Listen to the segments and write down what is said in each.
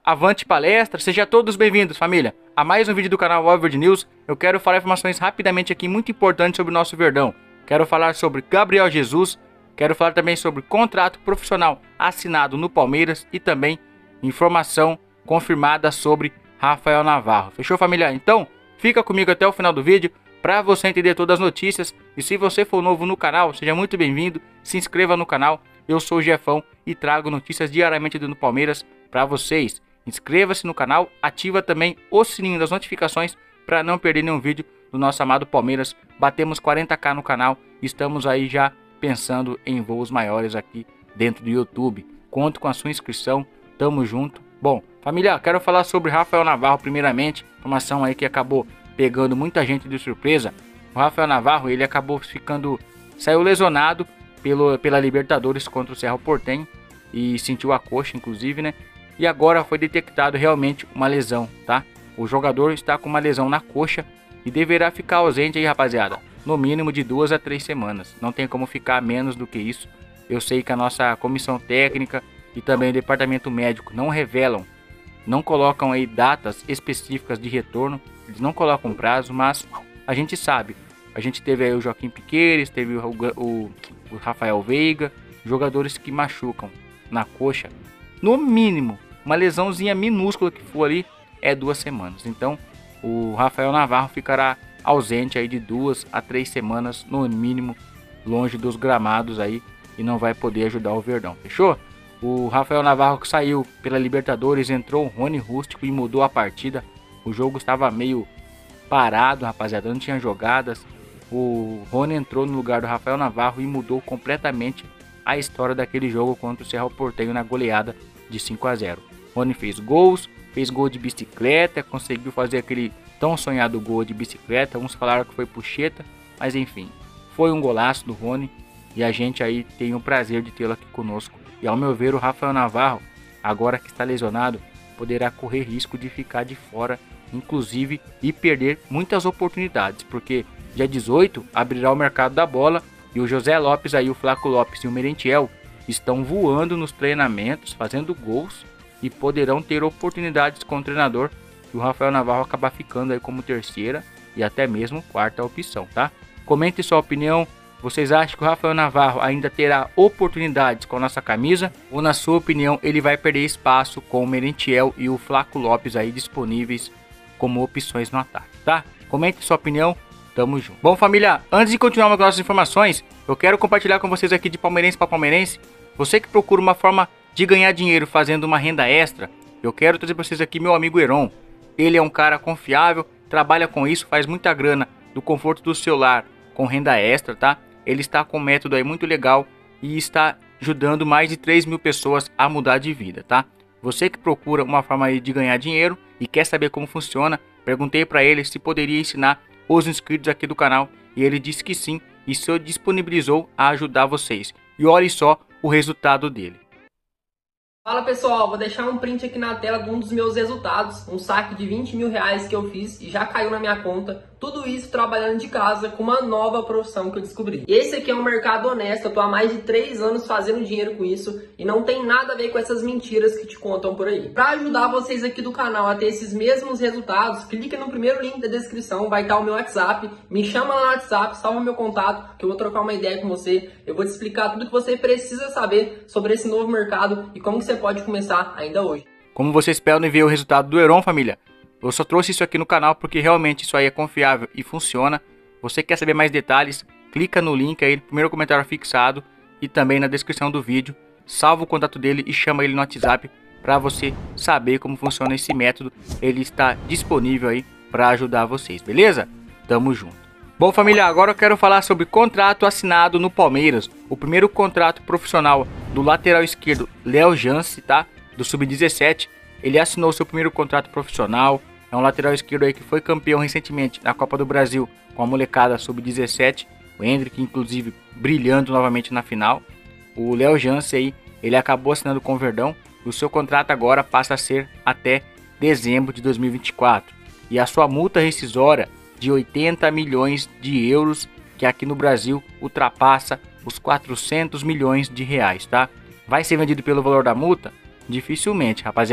Avante palestra, sejam todos bem-vindos, família, a mais um vídeo do canal Alviverde News. Eu quero falar informações rapidamente aqui muito importantes sobre o nosso Verdão. Quero falar sobre Gabriel Jesus, quero falar também sobre contrato profissional assinado no Palmeiras e também informação confirmada sobre Rafael Navarro. Fechou, família? Então, fica comigo até o final do vídeo para você entender todas as notícias. E se você for novo no canal, seja muito bem-vindo, se inscreva no canal. Eu sou o Jefão e trago notícias diariamente do Palmeiras para vocês. Inscreva-se no canal, ativa também o sininho das notificações para não perder nenhum vídeo do nosso amado Palmeiras. Batemos 40k no canal, estamos aí já pensando em voos maiores aqui dentro do YouTube. Conto com a sua inscrição, tamo junto. Bom, família, quero falar sobre Rafael Navarro primeiramente, informação aí que acabou pegando muita gente de surpresa. O Rafael Navarro, ele acabou saiu lesionado pela Libertadores contra o Cerro Porteño e sentiu a coxa, inclusive, né? E agora foi detectado realmente uma lesão, tá? O jogador está com uma lesão na coxa e deverá ficar ausente aí, rapaziada, no mínimo de 2 a 3 semanas. Não tem como ficar menos do que isso. Eu sei que a nossa comissão técnica e também o departamento médico não revelam, não colocam aí datas específicas de retorno, eles não colocam prazo, mas a gente sabe. A gente teve aí o Joaquim Piqueires, teve o Rafael Veiga, jogadores que machucam na coxa. No mínimo, uma lesãozinha minúscula que for ali, é 2 semanas. Então, o Rafael Navarro ficará ausente aí de 2 a 3 semanas, no mínimo, longe dos gramados aí, e não vai poder ajudar o Verdão, fechou? O Rafael Navarro que saiu pela Libertadores, entrou o Rony Rústico e mudou a partida. O jogo estava meio parado, rapaziada, não tinha jogadas. O Rony entrou no lugar do Rafael Navarro e mudou completamente a história daquele jogo contra o Cerro Porteño na goleada de 5 a 0. Rony fez gols, fez gol de bicicleta, conseguiu fazer aquele tão sonhado gol de bicicleta. Uns falaram que foi puxeta, mas enfim, foi um golaço do Rony e a gente aí tem o prazer de tê-lo aqui conosco. E ao meu ver, o Rafael Navarro, agora que está lesionado, poderá correr risco de ficar de fora, inclusive, e perder muitas oportunidades, porque dia 18 abrirá o mercado da bola e o José Lopes aí, o Flaco Lopes e o Merentiel estão voando nos treinamentos, fazendo gols e poderão ter oportunidades com o treinador, e o Rafael Navarro acabar ficando aí como terceira e até mesmo quarta opção, tá? Comente sua opinião. Vocês acham que o Rafael Navarro ainda terá oportunidades com a nossa camisa? Ou na sua opinião ele vai perder espaço com o Merentiel e o Flaco Lopes aí disponíveis como opções no ataque, tá? Comente sua opinião, tamo junto. Bom, família, antes de continuarmos com nossas informações, eu quero compartilhar com vocês aqui de palmeirense para palmeirense. Você que procura uma forma de ganhar dinheiro fazendo uma renda extra, eu quero trazer para vocês aqui meu amigo Heron. Ele é um cara confiável, trabalha com isso, faz muita grana do conforto do celular com renda extra, tá? Ele está com um método aí muito legal e está ajudando mais de 3 mil pessoas a mudar de vida, tá? Você que procura uma forma aí de ganhar dinheiro e quer saber como funciona, perguntei para ele se poderia ensinar os inscritos aqui do canal e ele disse que sim e se disponibilizou a ajudar vocês. E olhe só o resultado dele. Fala pessoal, vou deixar um print aqui na tela de um dos meus resultados, um saque de 20 mil reais que eu fiz e já caiu na minha conta, tudo isso trabalhando de casa com uma nova profissão que eu descobri. Esse aqui é um mercado honesto, eu tô há mais de 3 anos fazendo dinheiro com isso e não tem nada a ver com essas mentiras que te contam por aí. Para ajudar vocês aqui do canal a ter esses mesmos resultados, clique no primeiro link da descrição, vai estar o meu WhatsApp, me chama lá no WhatsApp, salva meu contato que eu vou trocar uma ideia com você, eu vou te explicar tudo que você precisa saber sobre esse novo mercado e como que você pode começar ainda hoje. Como vocês podem ver o resultado do Heron, família, eu só trouxe isso aqui no canal porque realmente isso aí é confiável e funciona. Você quer saber mais detalhes? Clica no link aí no primeiro comentário fixado e também na descrição do vídeo. Salva o contato dele e chama ele no WhatsApp para você saber como funciona esse método. Ele está disponível aí para ajudar vocês, beleza? Tamo junto. Bom, família, agora eu quero falar sobre contrato assinado no Palmeiras. O primeiro contrato profissional do lateral esquerdo Léo Jance, tá? Do Sub-17. Ele assinou seu primeiro contrato profissional. É um lateral esquerdo aí que foi campeão recentemente na Copa do Brasil com a molecada Sub-17. O Hendrick, inclusive, brilhando novamente na final. O Léo Jance aí, ele acabou assinando com o Verdão. O seu contrato agora passa a ser até dezembro de 2024. E a sua multa rescisória de 80 milhões de euros, que aqui no Brasil ultrapassa os 400 milhões de reais, tá? Vai ser vendido pelo valor da multa? Dificilmente, rapaziada.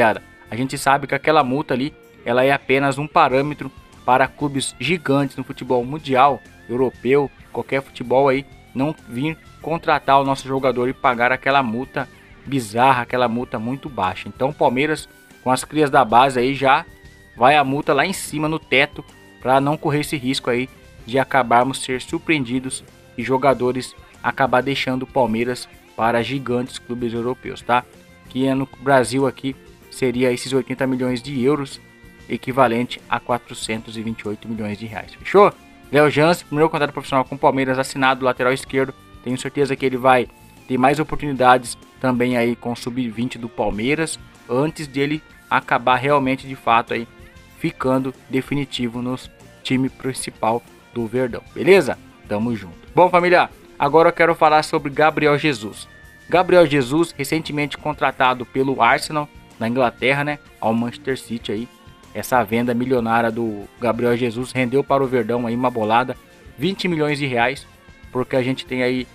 A gente sabe que aquela multa ali, ela é apenas um parâmetro para clubes gigantes no futebol mundial, europeu, qualquer futebol aí, não vir contratar o nosso jogador e pagar aquela multa bizarra, aquela multa muito baixa. Então o Palmeiras, com as crias da base aí, já vai a multa lá em cima no teto, para não correr esse risco aí de acabarmos ser surpreendidos e jogadores acabar deixando o Palmeiras para gigantes clubes europeus, tá? Que no Brasil aqui seria esses 80 milhões de euros, equivalente a 428 milhões de reais. Fechou? Léo Jans, primeiro contrato profissional com o Palmeiras, assinado, lateral esquerdo. Tenho certeza que ele vai ter mais oportunidades também aí com o sub-20 do Palmeiras, antes dele acabar realmente de fato aí ficando definitivo no time principal do Verdão. Beleza? Tamo junto. Bom, família, agora eu quero falar sobre Gabriel Jesus. Gabriel Jesus, recentemente contratado pelo Arsenal, na Inglaterra, né, ao Manchester City aí. Essa venda milionária do Gabriel Jesus rendeu para o Verdão aí uma bolada, 20 milhões de reais, porque a gente tem aí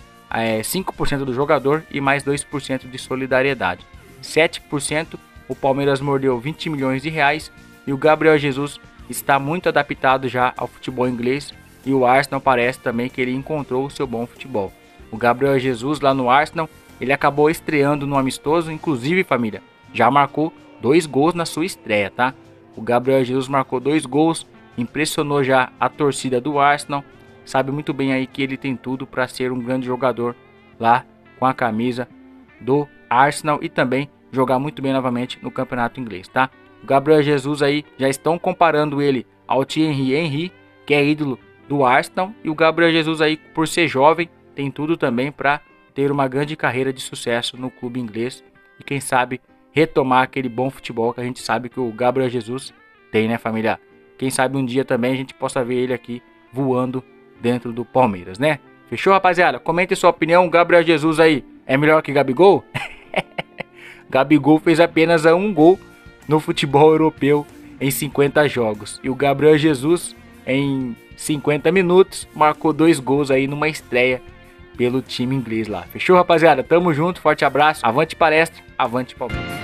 5% do jogador e mais 2% de solidariedade. 7%, o Palmeiras mordeu 20 milhões de reais e o Gabriel Jesus está muito adaptado já ao futebol inglês e o Arsenal parece também que ele encontrou o seu bom futebol. O Gabriel Jesus lá no Arsenal, ele acabou estreando no amistoso, inclusive, família, já marcou 2 gols na sua estreia, tá? O Gabriel Jesus marcou 2 gols, impressionou já a torcida do Arsenal, sabe muito bem aí que ele tem tudo para ser um grande jogador lá com a camisa do Arsenal e também jogar muito bem novamente no campeonato inglês, tá? O Gabriel Jesus aí, já estão comparando ele ao Thierry Henry, que é ídolo do Arsenal, e o Gabriel Jesus aí, por ser jovem, tem tudo também para ter uma grande carreira de sucesso no clube inglês e quem sabe retomar aquele bom futebol que a gente sabe que o Gabriel Jesus tem, né, família? Quem sabe um dia também a gente possa ver ele aqui voando dentro do Palmeiras, né? Fechou, rapaziada? Comente sua opinião. Gabriel Jesus aí é melhor que Gabigol? Gabigol fez apenas 1 gol no futebol europeu em 50 jogos. E o Gabriel Jesus, em 50 minutos, marcou 2 gols aí numa estreia pelo time inglês lá. Fechou, rapaziada? Tamo junto, forte abraço. Avante palestra, avante Palmeiras.